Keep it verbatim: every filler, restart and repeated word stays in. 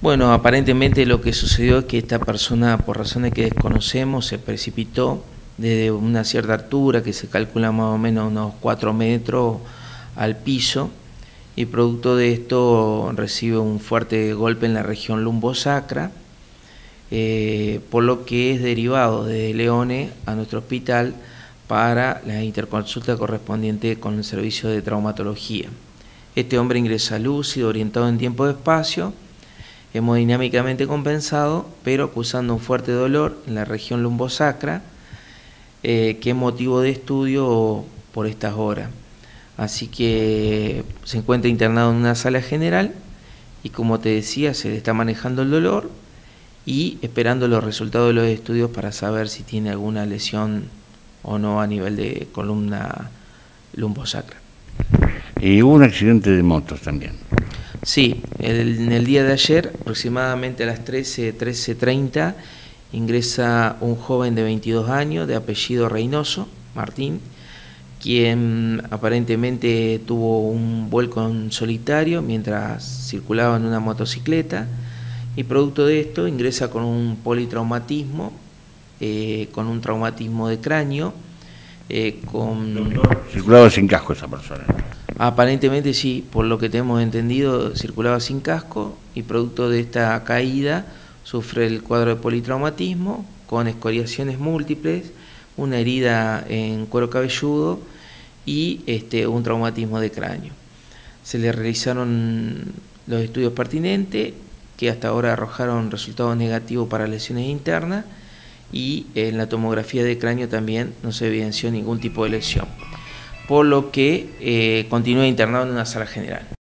Bueno, aparentemente lo que sucedió es que esta persona, por razones que desconocemos, se precipitó desde una cierta altura, que se calcula más o menos unos cuatro metros, al piso, y producto de esto recibe un fuerte golpe en la región lumbosacra, eh, por lo que es derivado desde Leones a nuestro hospital para la interconsulta correspondiente con el servicio de traumatología. Este hombre ingresa lúcido, orientado en tiempo y espacio, hemodinámicamente compensado, pero acusando un fuerte dolor en la región lumbosacra, eh, que es motivo de estudio por estas horas. Así que se encuentra internado en una sala general y, como te decía, se le está manejando el dolor y esperando los resultados de los estudios para saber si tiene alguna lesión o no a nivel de columna lumbosacra. Y hubo un accidente de motos también. Sí, el, en el día de ayer, aproximadamente a las trece, trece treinta, ingresa un joven de veintidós años, de apellido Reynoso, Martín, quien aparentemente tuvo un vuelco en solitario mientras circulaba en una motocicleta, y producto de esto ingresa con un politraumatismo, eh, con un traumatismo de cráneo, eh, con... Doctor, circulaba sin casco esa persona. Aparentemente sí, por lo que tenemos entendido, circulaba sin casco y producto de esta caída sufre el cuadro de politraumatismo con escoriaciones múltiples, una herida en cuero cabelludo y este, un traumatismo de cráneo. Se le realizaron los estudios pertinentes, que hasta ahora arrojaron resultados negativos para lesiones internas, y en la tomografía de cráneo también no se evidenció ningún tipo de lesión, por lo que eh, continúa internado en una sala general.